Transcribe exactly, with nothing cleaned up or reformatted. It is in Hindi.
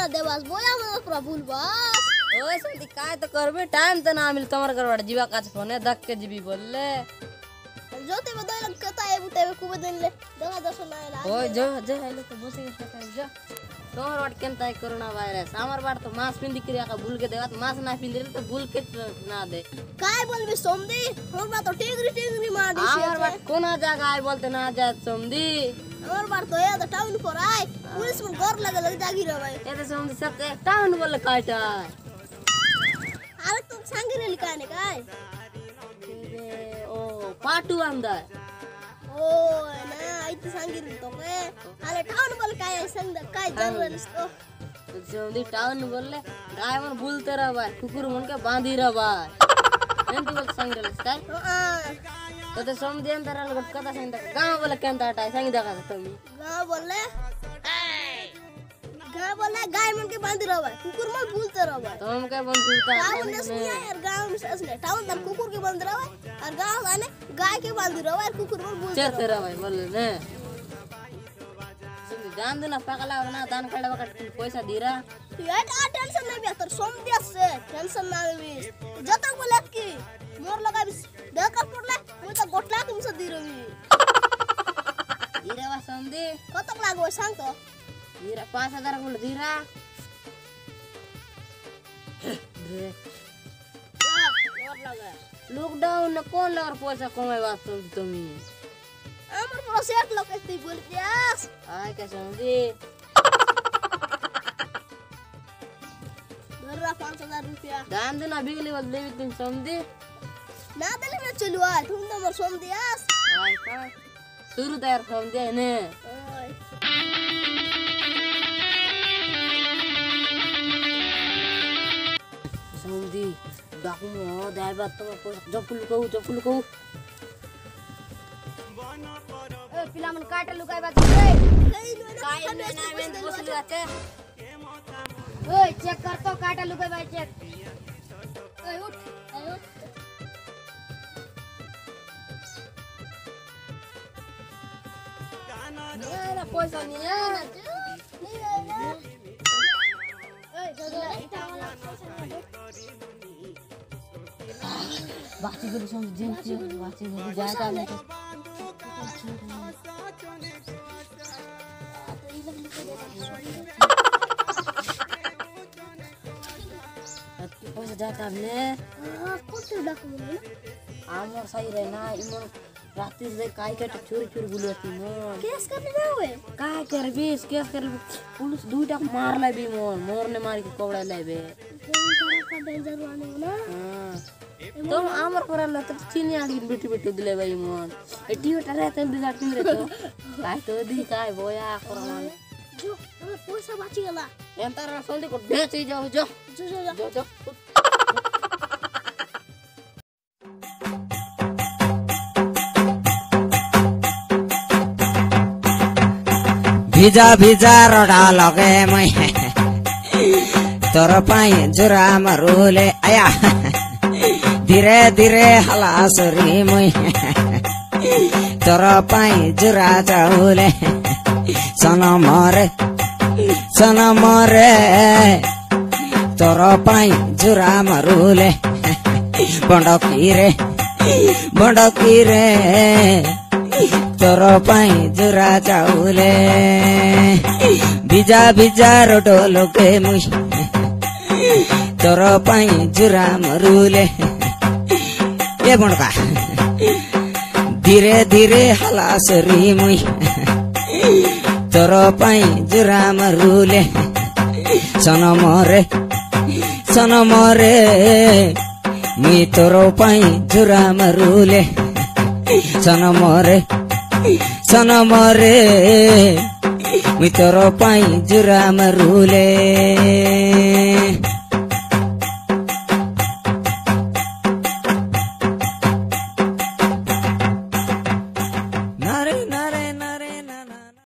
ना देवास बोया मन पूरा भूल बस ओए संती काय तो करबे टाइम तो ना मिल तमर करवाड़ जीवा काच फोने दक के जीबी बोलले जोते बदल लग कता है बुते में खूब दिन ले दगा दस ना ला ओए जो जो हेले तो बसे के जो तोर वाट केनता है कोरोना वायरस हमर बार तो मास्क पिंदी क्रिया का भूल के देवत मास्क ना पिंदी तो भूल के ना दे काय बोलबे सोमदी हमर बात तो टिंगरी टिंगरी मार दी हमर बात कोना जगह आए बोलते ना जा सोमदी हमर बार तो ये तो टाउन पर आए पुलिस में घर लगे लग जागी रे भाई ये तो सोमदी सब टाउन बोल काटा अरे तुम संगी रे लिखाने काय ओ पाटू अंदर ओ ना इतनी संगी रे तो के अरे टाउन बोल काय संग काय जर्नलिस्ट तो सोमदी टाउन बोलले गाय मन बोलते रह भाई कुकुर मन के बांधी रह भाई एंती बोल संगी रे स्टाइल हां तो तो सोमदी अंदर अलग कथा संग गांव बोले केनता हटाय संगी देखा तुम गांव बोले गांव बोले गाय मन के बांधी रह भाई कुकुर मन बोलते रह भाई तुम के बंद सुनता टाउन में यार गांव में असले टाउन तक कुकुर के बांध रह भाई और गांव आने गाय के बांध रह भाई कुकुर मन बोलते चलते रह भाई बोले ने जान दो ना पगला और ना दान काढा वकट पैसा दीरा यार आ टेंशन नहीं बेहतर सोमदिया से टेंशन ना लेबी जत बोले की मोर लगा बिस देखा पड़ले मु तो गोटला तुमसे दी रही दीरा वा सोमदी कतक लागो सांग तो दीरा पाँच हजार बोल दीरा मोर लगा लॉकडाउन में कौन लवर पैसा कमाई बात तुम तुमी हमर प्रोसेस लोकस्ती बोल प्यास आय के सोमदी दर्रा पाँच हजार रुपया दान देना बिगली बोल देवी तुम सोमदी ना दले में चलू आ तुम तो मोर सोमदियास आय का शुरू तैयार सोमदी ने सोमदी डाकू मो दाई बात तो पैसा जपुल कहू जपुल कहू ए पिला मन काटे लुकाई बात ए काय में ना में बसली आते ओए चेक कर तो काटे लुकाई बात चेक ओए उठ ए उठ ना पैसा नहीं है नहीं है ना ओए जल्दी इटा वाला पैसा दे बाकी को सोम जिन की बाकी को जाता नहीं पैसा जाता हमने हां कुछ डाकू ना आमर सही रहना इमन रात्रि से काय के चोरी चोरी बुलती मोर केस करने जाओए काय करबी केस कर पुलिस दुईटा मार लेबी मोर मोर ने मार के कोबड़ा लेबे का डेंजर वाले ना हां तुम आमर करला तो चीनी आड़ी बेटी बेटी दिले भाई मोर एटी बेटा रहते बिगाड़ तुम रे तो काय तो दी काय बोया करमान जो हमर पैसा बाची गला एंतर सोंदी को बेच जाओ जो जो जो जो जो भिजा भिजा रोडा लगे मैं तोर पाई जुरा मरूले आया धीरे धीरे हलासरी मैं तोर पाई जुरा चाउले सना मारे सना मारे तोर पाई जुरा मरूले बंडकी रे बंडकी रे तोर पाई जुरा चाउले भिजा भिजा रोटो लोके मुई तोर पाई जुरा मरूले ये बणका धीरे धीरे हलासरी मुई तोर पाई जुरा मरूले सन मोरे सन मोरे मुई तोर पाई जुरा मरूले सन मोरे सन मोरे मुई तोर पाई जुरा मरूले।